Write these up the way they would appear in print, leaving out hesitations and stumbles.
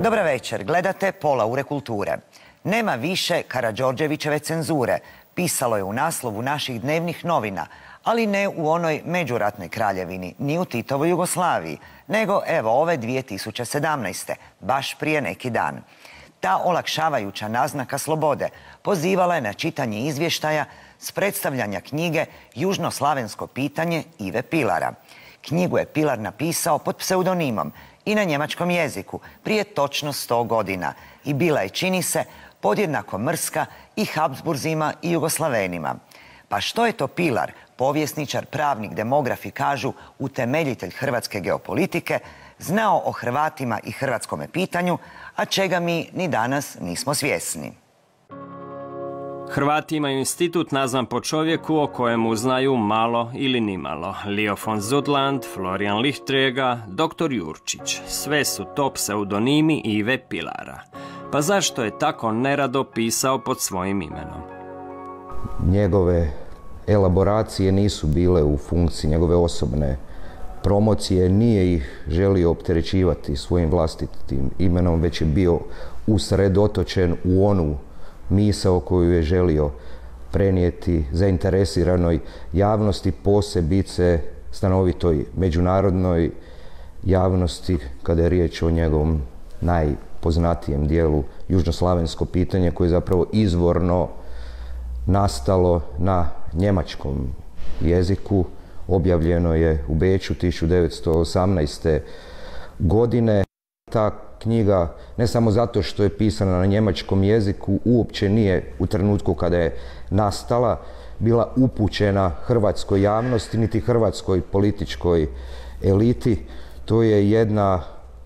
Dobar večer, gledate Pola ure kulture. Nema više Karađorđevićeve cenzure, pisalo je u naslovu naših dnevnih novina, ali ne u onoj međuratnoj kraljevini, ni u Titovoj Jugoslaviji, nego evo ove 2017. baš prije neki dan. Ta olakšavajuća naznaka slobode pozivala je na čitanje izvještaja s predstavljanja knjige Južnoslavensko pitanje Ive Pilara. Knjigu je Pilar napisao pod pseudonimom i na njemačkom jeziku prije točno 100 godina i bila je, čini se, podjednako mrska i Habsburzima i Jugoslavenima. Pa što je to Pilar, povjesničar, pravnik, demografi kažu utemeljitelj hrvatske geopolitike, znao o Hrvatima i hrvatskome pitanju, a čega mi ni danas nismo svjesni? Hrvati imaju institut nazvan po čovjeku o kojemu znaju malo ili nimalo. Leo von Zudland, Florian Lichtrega, dr. Jurčić. Sve su to pseudonimi Ive Pilara. Pa zašto je tako nerado pisao pod svojim imenom? Njegove elaboracije nisu bile u funkciji njegove osobne promocije, nije ih želio opterećivati svojim vlastitim imenom, već je bio usredotočen u onu misao koju je želio prenijeti zainteresiranoj javnosti, posebice stanovitoj međunarodnoj javnosti, kada je riječ o njegovom najpoznatijem dijelu Južnoslavensko pitanje, koje je zapravo izvorno nastalo na njemačkom jeziku. Objavljeno je u Beču 1918. godine. Ta knjiga, ne samo zato što je pisana na njemačkom jeziku, uopće nije u trenutku kada je nastala bila upućena hrvatskoj javnosti, niti hrvatskoj političkoj eliti. To je jedna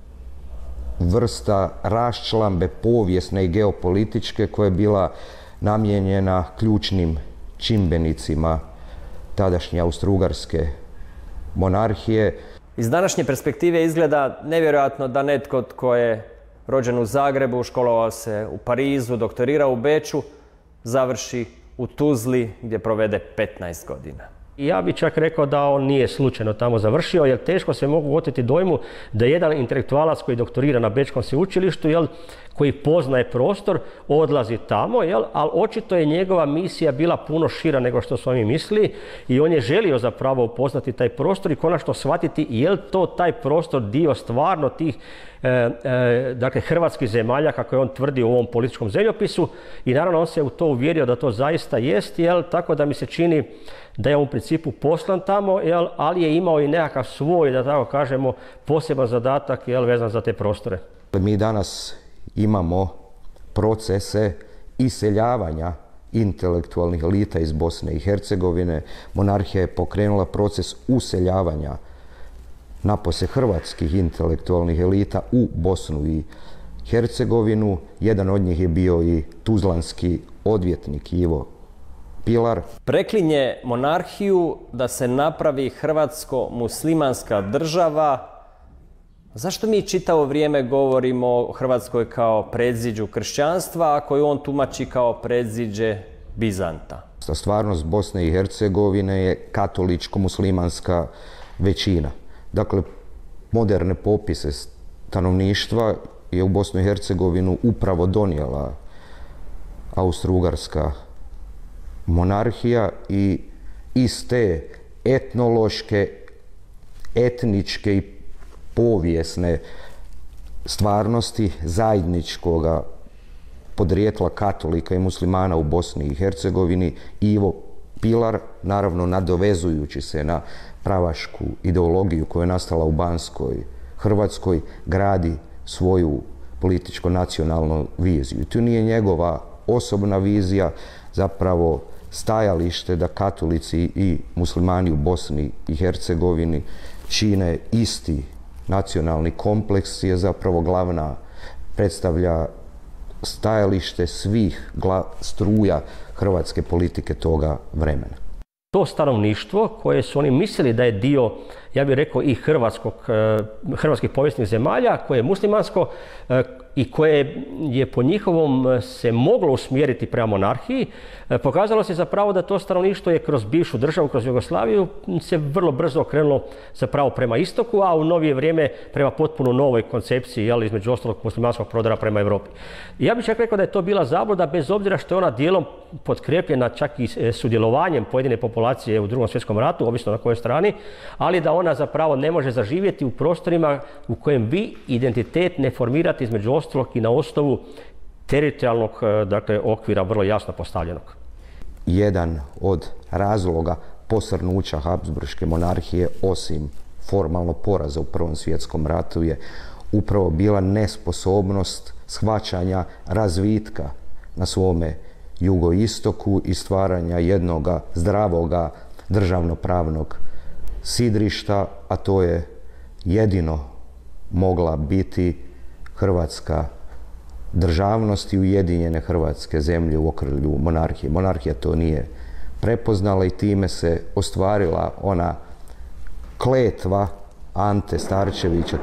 vrsta raščlambe povijesne i geopolitičke koja je bila namijenjena ključnim čimbenicima tadašnje Austro-Ugarske monarhije. Iz današnje perspektive izgleda nevjerojatno da netko tko je rođen u Zagrebu, školovao se u Parizu, doktorirao u Beču, završi u Tuzli gdje provede 15 godina. Ja bih čak rekao da on nije slučajno tamo završio, jer teško se mogu oteti dojmu da jedan intelektualac koji doktorira na Bečkom sveučilištu, koji poznaje prostor, odlazi tamo, ali očito je njegova misija bila puno šira nego što su oni mislili i on je želio zapravo upoznati taj prostor i konačno shvatiti je li to taj prostor dio stvarno tih dakle, hrvatskih zemalja, kako je on tvrdi u ovom političkom zemljopisu, i naravno on se u to uvjerio da to zaista jest, tako da mi se čini da je on u principu poslan tamo, ali je imao i nekakav svoj, da tako kažemo, poseban zadatak vezan za te prostore. Mi danas imamo procese iseljavanja intelektualnih elita iz Bosne i Hercegovine. Monarhija je pokrenula proces useljavanja napose hrvatskih intelektualnih elita u Bosnu i Hercegovinu. Jedan od njih je bio i tuzlanski odvjetnik Ivo Pilar. Preklinje monarhiju da se napravi hrvatsko-muslimanska država. Zašto mi čitavo vrijeme govorimo o Hrvatskoj kao predziđu kršćanstva, a koju on tumači kao predziđe Bizanta? Stvarnost Bosne i Hercegovine je katoličko-muslimanska većina. Dakle, moderne popise stanovništva je u Bosnu i Hercegovinu upravo donijela Austro-Ugarska monarhija i iz te etnološke, etničke i povijesne stvarnosti zajedničkoga podrijetla katolika i muslimana u Bosni i Hercegovini, Ivo Pilar, naravno nadovezujući se na pravašku ideologiju koja je nastala u Banskoj Hrvatskoj, gradi svoju političko-nacionalnu viziju. To nije njegova osobna vizija, zapravo stajalište da katolici i muslimani u Bosni i Hercegovini čine isti nacionalni kompleks je zapravo predstavlja stajalište svih struja hrvatske politike toga vremena. To stanovništvo koje su oni mislili da je dio ja bih rekao i hrvatskih povijesnih zemalja, koje je muslimansko i koje je po njihovom se moglo usmjeriti prema monarhiji, pokazalo se zapravo da to stanovništvo je kroz bivšu državu, kroz Jugoslaviju, se vrlo brzo okrenulo zapravo prema istoku, a u novije vrijeme prema potpuno novoj koncepciji, između ostalog muslimanskog prodora prema Europi. Ja bih čak rekao da je to bila zabluda, bez obzira što je ona dijelom potkrepljena čak i sudjelovanjem pojedine populacije u Drugom svjetskom ratu, ovisno na kojoj strani, ali da ona zapravo ne može zaživjeti u prostorima u kojem vi identitet ne formirate između ostalog i na osnovu teritorijalnog, okvira vrlo jasno postavljenog. Jedan od razloga posrnuća Habsburške monarhije, osim formalno poraza u Prvom svjetskom ratu, je upravo bila nesposobnost shvaćanja razvitka na svome jugoistoku i stvaranja jednoga zdravoga državnopravnog sidrišta, a to je jedino mogla biti hrvatska državnost i ujedinjene hrvatske zemlje u okrilju monarhije. Monarhija to nije prepoznala i time se ostvarila ona kletva Ante Starčevića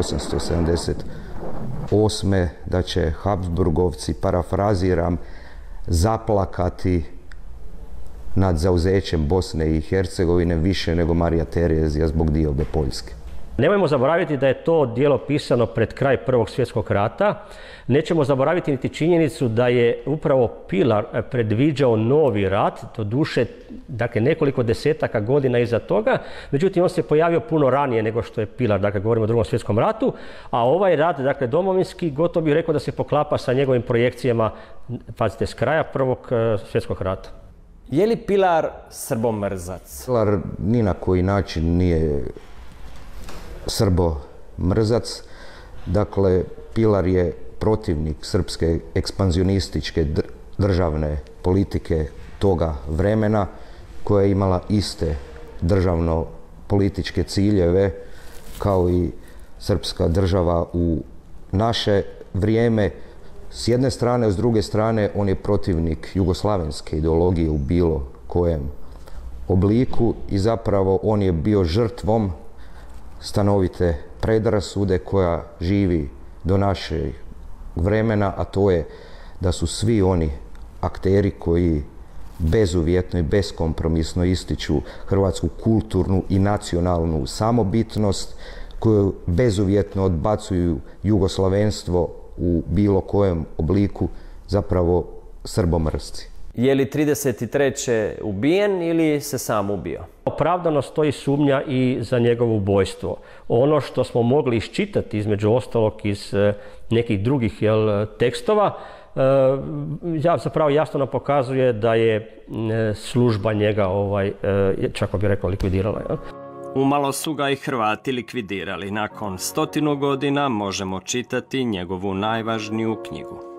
1878. da će Habsburgovci, parafraziram, zaplakati nad zauzećem Bosne i Hercegovine više nego Marija Terezija zbog diobe Poljske. Nemojmo zaboraviti da je to djelo pisano pred kraj Prvog svjetskog rata. Nećemo zaboraviti niti činjenicu da je upravo Pilar predviđao novi rat, doduše nekoliko desetaka godina iza toga, međutim on se pojavio puno ranije nego što je Pilar, govorimo o Drugom svjetskom ratu, a ovaj rat, domovinski, gotovo bih rekao da se poklapa sa njegovim projekcijama, pazite, s kraja Prvog svjetskog rata. Je li Pilar srbomrzac? Pilar ni na koji način nije srbomrzac. Dakle, Pilar je protivnik srpske ekspanzionističke državne politike toga vremena, koja je imala iste državno-političke ciljeve kao i srpska država u naše vrijeme. S jedne strane, s druge strane, on je protivnik jugoslavenske ideologije u bilo kojem obliku i zapravo on je bio žrtvom stanovite predrasude koja živi do našeg vremena, a to je da su svi oni akteri koji bezuvjetno i beskompromisno ističu hrvatsku kulturnu i nacionalnu samobitnost, koju bezuvjetno odbacuju jugoslavenstvo u bilo kojem obliku, zapravo srbomrsci. Je li 33. ubijen ili se sam ubio? Opravdano stoji sumnja i za njegovo ubojstvo. Ono što smo mogli iščitati između ostalog iz nekih drugih tekstova, zapravo jasno nam pokazuje da je služba njega, čak bi rekao, likvidirala. Umalo su ga i Hrvati likvidirali. Nakon 100 godina možemo čitati njegovu najvažniju knjigu.